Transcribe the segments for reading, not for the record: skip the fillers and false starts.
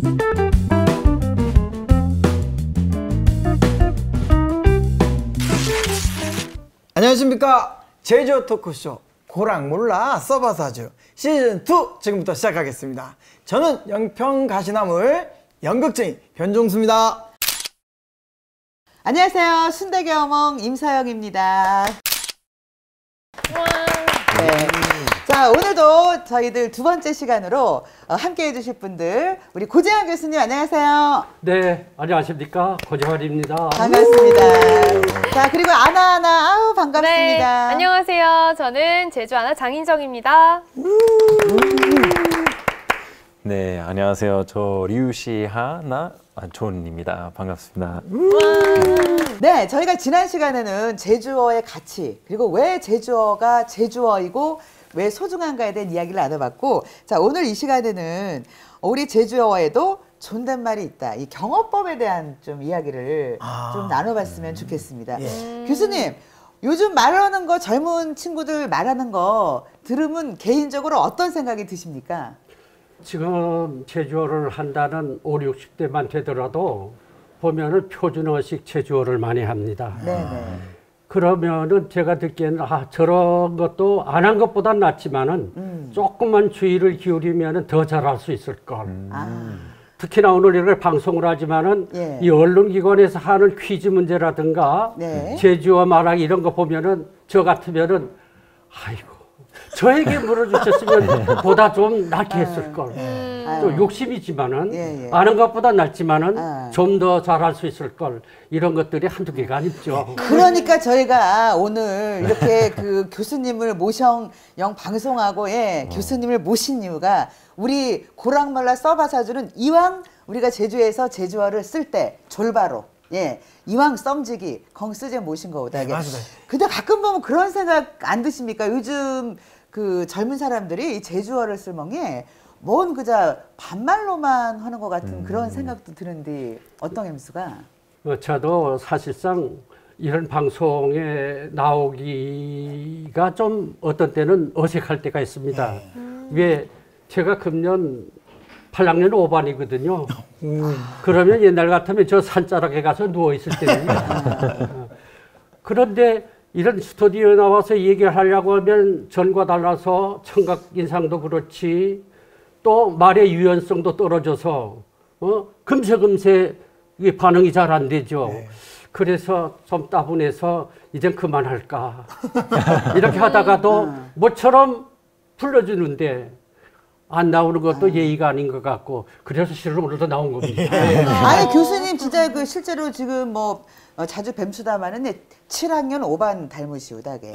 안녕하십니까. 제주어 토크쇼 고랑 몰라 써봐사주 시즌2 지금부터 시작하겠습니다. 저는 영평 가시나물 연극쟁이 변종수입니다. 안녕하세요. 순대계 어멍 임사영입니다. 네. 자, 오늘도 저희들 두 번째 시간으로 함께 해주실 분들, 우리 고재환 교수님 안녕하세요. 네, 안녕하십니까. 고재환입니다. 반갑습니다. 자, 그리고 아나아나, 아우 반갑습니다. 네, 안녕하세요. 저는 제주 아나 장인정입니다. 네, 안녕하세요. 저 류시하나 존입니다. 반갑습니다. 네, 저희가 지난 시간에는 제주어의 가치, 그리고 왜 제주어가 제주어이고 왜 소중한가에 대한 이야기를 나눠봤고, 자, 오늘 이 시간에는 우리 제주어에도 존댓말이 있다. 이 경어법에 대한 좀 이야기를 좀 나눠봤으면 좋겠습니다. 교수님, 요즘 말하는 거, 젊은 친구들 말하는 거 들으면 개인적으로 어떤 생각이 드십니까? 지금 제주어를 한다는 5, 60대만 되더라도 보면은 표준어식 제주어를 많이 합니다. 네네. 그러면은 제가 듣기에는 저런 것도 안 한 것보단 낫지만은 조금만 주의를 기울이면은 더 잘할 수 있을 걸. 특히나 오늘 이렇게 방송을 하지만은 예. 이 언론기관에서 하는 퀴즈 문제라든가 네. 제주어 말하기 이런 거 보면은 저 같으면은 아이고 저에게 물어주셨으면 보다 좀 낫게 했을 걸. 또 욕심이지만은 예, 예. 아는 것보다 낫지만은 좀 더 잘할 수 있을 걸. 이런 것들이 한두 개가 아니죠. 그러니까 저희가 오늘 이렇게 그 교수님을 영 방송하고 교수님을 모신 이유가, 우리 고랑말라 써봐사주는 이왕 우리가 제주에서 제주어를 쓸 때 졸바로 이왕 썸지기 경쓰제 모신 거보다. 네, 맞아요. 근데 가끔 보면 그런 생각 안 드십니까? 요즘 그 젊은 사람들이 제주어를 쓸멍에 뭔 그저 반말로만 하는 것 같은 그런 생각도 드는데 어떤 엠수가? 저도 사실상 이런 방송에 나오기가 좀 어떤 때는 어색할 때가 있습니다. 왜 제가 금년 8학년 5반이거든요. 그러면 옛날 같으면 저 산자락에 가서 누워있을 때입니다. 그런데 이런 스튜디오에 나와서 얘기를 하려고 하면 전과 달라서 청각 인상도 그렇지 또 말의 유연성도 떨어져서 금세금세 이게 반응이 잘 안 되죠. 그래서 좀 따분해서 이젠 그만할까 이렇게 하다가도 뭐처럼 불러주는데 안 나오는 것도 예의가 아닌 것 같고, 그래서 실은 오늘도 나온 겁니다. 아니 교수님 진짜 그 실제로 지금 뭐 자주 뱀수다마는 7학년 5반 닮으시오다게.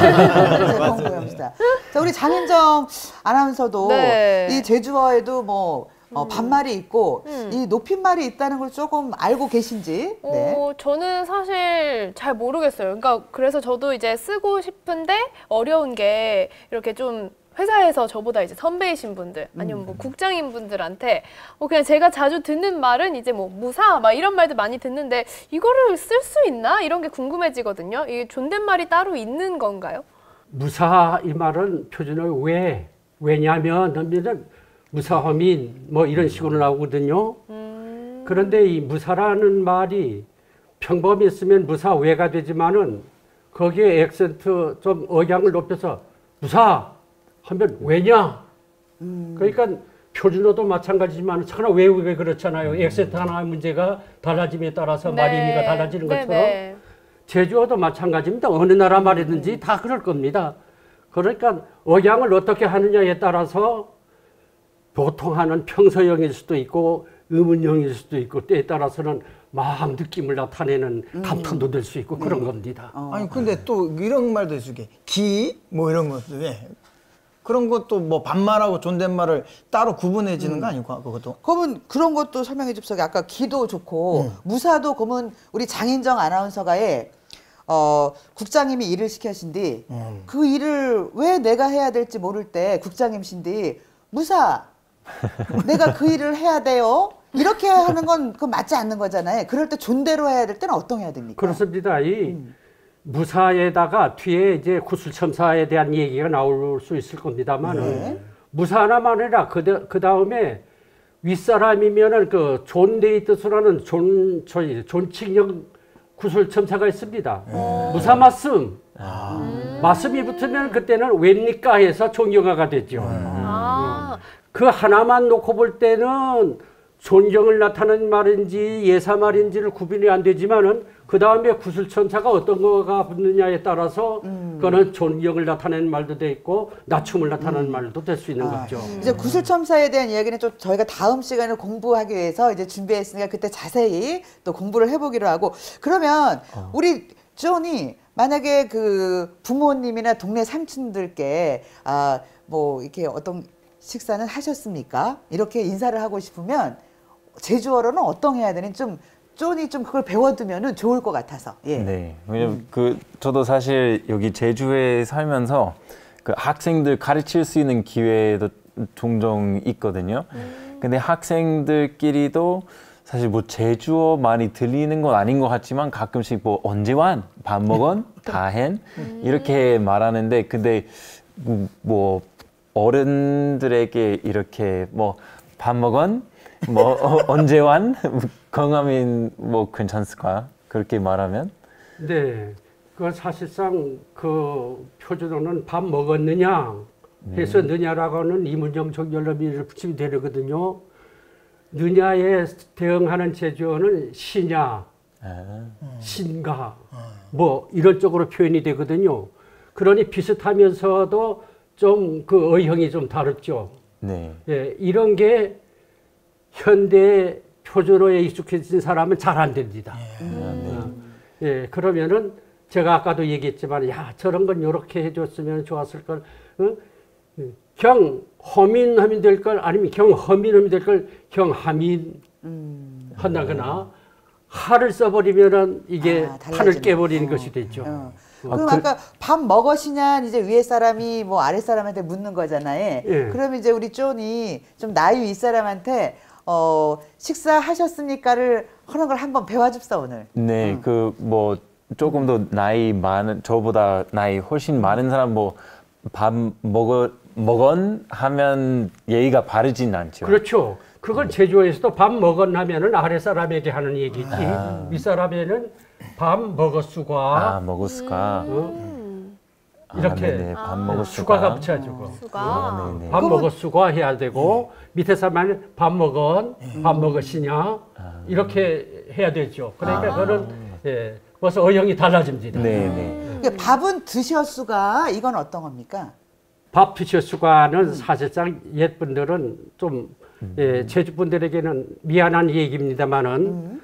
자, 우리 장인정 아나운서도 이 제주어에도 뭐 반말이 있고 이 높임말이 있다는 걸 조금 알고 계신지? 저는 사실 잘 모르겠어요. 그러니까 그래서 저도 이제 쓰고 싶은데 어려운 게 이렇게 좀 회사에서 저보다 이제 선배이신 분들 아니면 뭐 국장인 분들한테 그냥 제가 자주 듣는 말은 이제 뭐 무사 막 이런 말들 많이 듣는데 이거를 쓸 수 있나? 이런 게 궁금해지거든요. 이게 존댓말이 따로 있는 건가요? 무사 이 말은 표준어로 왜냐면 하면은 무사허민 뭐 이런 식으로 나오거든요. 그런데 이 무사라는 말이 평범했으면 무사외가 되지만은 거기에 액센트 좀 억양을 높여서 무사 하면 왜냐? 그러니까 표준어도 마찬가지지만 차나 왜 그렇잖아요. 액센트 하나의 문제가 달라짐에 따라서 말의 의미가 달라지는 것처럼 제주어도 마찬가지입니다. 어느 나라 말이든지 다 그럴 겁니다. 그러니까 억양을 어떻게 하느냐에 따라서 보통 하는 평서형일 수도 있고 의문형일 수도 있고 때에 따라서는 마음 느낌을 나타내는 감탄도 될 수 있고 그런 겁니다. 아니 근데 또 이런 말도 있을 게 기 뭐 이런 것도 그런 것도 뭐 반말하고 존댓말을 따로 구분해지는 거 아니고 그것도? 그러면 그런 것도 설명해 줍시다. 아까 기도 좋고 무사도 그러면 우리 장인정 아나운서가의 국장님이 일을 시켜신디 그 일을 왜 내가 해야 될지 모를 때 국장님신디 무사 내가 그 일을 해야 돼요. 이렇게 하는 건 그 맞지 않는 거잖아요. 그럴 때 존대로 해야 될 때는 어떤 해야 됩니까? 그렇습니다. 이 무사에다가 뒤에 이제 구술첨사에 대한 얘기가 나올 수 있을 겁니다만 무사 하나만 아니라 그 다음에 윗사람이면은 그 존대의 뜻으로 하는 존칭형 구술첨사가 있습니다. 무사말씀. 말씀이 붙으면 그때는 웬니까 해서 존경화가 되죠. 그 하나만 놓고 볼 때는 존경을 나타내는 말인지 예사 말인지를 구분이 안 되지만은 그 다음에 구술천사가 어떤 거가 붙느냐에 따라서 그거는 존경을 나타내는 말도 돼 있고 낮춤을 나타내는 말도 될 수 있는 거죠. 이제 구술첨사에 대한 이야기는 좀 저희가 다음 시간에 공부하기 위해서 이제 준비했으니까 그때 자세히 또 공부를 해보기로 하고 그러면 우리 존이 만약에 그 부모님이나 동네 삼촌들께 뭐 이렇게 어떤 식사는 하셨습니까? 이렇게 인사를 하고 싶으면 제주어로는 어떤 해야 되는 좀 존이 좀 그걸 배워두면은 좋을 것 같아서. 예. 네. 왜냐면 저도 사실 여기 제주에 살면서 그 학생들 가르칠 수 있는 기회도 종종 있거든요. 근데 학생들끼리도 사실 뭐 제주어 많이 들리는 건 아닌 것 같지만 가끔씩 뭐 언제 완? 밥 먹은? 다 hen? 이렇게 말하는데 근데 뭐 어른들에게 이렇게 뭐 밥 먹은? 뭐 언제 완? 건강하면 뭐 괜찮을까? 그렇게 말하면? 네, 그 사실상 그 표준어는 밥 먹었느냐 해서 느냐라고 하는 이문정 정렬의미를 붙이면 되거든요. 느냐에 대응하는 제주어는 시냐, 신가, 뭐 이런 쪽으로 표현이 되거든요. 그러니 비슷하면서도 좀 그 어형이 좀 다르죠. 네. 예, 이런 게 현대 표준어에 익숙해진 사람은 잘 안 됩니다. 예, 그러면은 제가 아까도 얘기했지만, 야, 저런 건 이렇게 해줬으면 좋았을 걸, 경 허민 하면 될 걸, 아니면 경 허민 하면 될 걸, 경 하민 한다거나, 하를 써버리면은 이게 판을 깨버리는 것이 되죠. 그럼 아까 밥 먹으시냐 이제 위에 사람이 뭐 아래 사람한테 묻는 거잖아요. 예. 그럼 이제 우리 존이 좀 나이 위 사람한테 식사하셨습니까를 하는 걸 한번 배워줍사 오늘. 네, 그 뭐 조금 더 나이 많은 저보다 나이 훨씬 많은 사람 뭐 밥 먹은 하면 예의가 바르진 않죠. 그렇죠. 그걸 제주어에서도 밥 먹은 하면은 아래 사람에게 하는 얘기지. 윗사람에는 밥 먹었수가. 먹었을까? 이렇게 네네, 밥 먹었을까? 수가가 붙여야죠. 그거. 수가. 네네. 밥 먹었수가 해야 되고 밑에 사람은 밥 먹은, 밥 먹으시냐 이렇게 해야 되죠. 그러니까 그거는 벌써 어형이 달라집니다. 네네. 그러니까 밥은 드셨수가 이건 어떤 겁니까? 밥 드셨수가는 사실상 옛분들은 좀 제주분들에게는 미안한 얘기입니다만은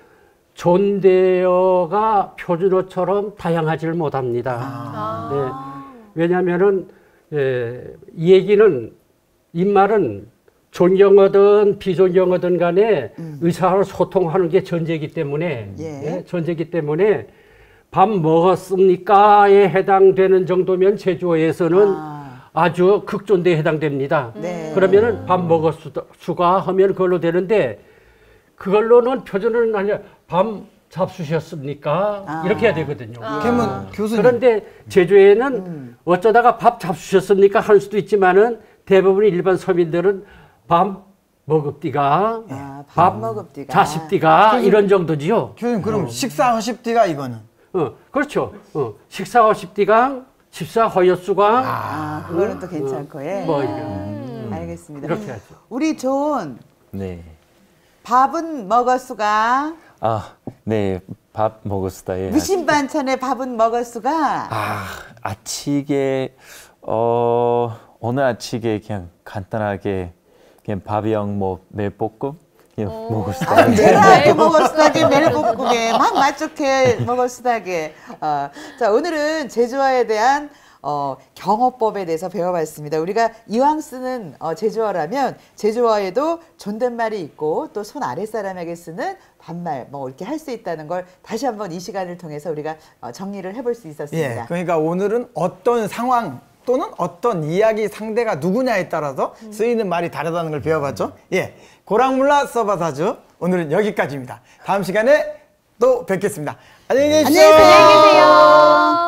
존대어가 표준어처럼 다양하지를 못합니다. 왜냐하면은 이 얘기는 입말은 존경어든 비존경어든 간에 의사와 소통하는 게 전제이기 때문에 전제이기 때문에 밥 먹었습니까에 해당되는 정도면 제주어에서는 아주 극존대에 해당됩니다. 그러면은 밥 먹었수가 하면 그걸로 되는데 그걸로는 표준어는 아니라 밤 잡수셨습니까? 이렇게 해야 되거든요. 그러면 교수님. 그런데 제주에는 어쩌다가 밥 잡수셨습니까? 할 수도 있지만은 대부분 일반 서민들은 밥 먹읍디가, 밥 먹읍디가, 자십디가 이런 정도지요. 교수님 그럼 식사하십디가 이거는? 그렇죠. 식사하십디가, 식사하였수가. 그거는 또 괜찮고, 뭐 알겠습니다. 이렇게 하죠. 우리 존 네. 밥은 먹었수가? 네, 밥 먹었다. 예. 무슨 반찬에 밥은 먹었수가? 아침에 오늘 아침에 그냥 간단하게 그냥 밥이랑 뭐 매볶음 그냥 먹었다. 내가 먹었수다게 멜볶음에 막 맛좋게 먹었수다게. 자, 오늘은 제주어에 대한 경어법에 대해서 배워봤습니다. 우리가 이왕 쓰는 제주어라면 제주어에도 존댓말이 있고 또 손 아랫사람에게 쓰는 반말 뭐 이렇게 할 수 있다는 걸 다시 한번 이 시간을 통해서 우리가 정리를 해볼 수 있었습니다. 예, 그러니까 오늘은 어떤 상황 또는 어떤 이야기 상대가 누구냐에 따라서 쓰이는 말이 다르다는 걸 배워봤죠. 예, 고랑몰라 써봐사주 오늘은 여기까지입니다. 다음 시간에 또 뵙겠습니다. 안녕히 계십시오. 안녕히 계세요.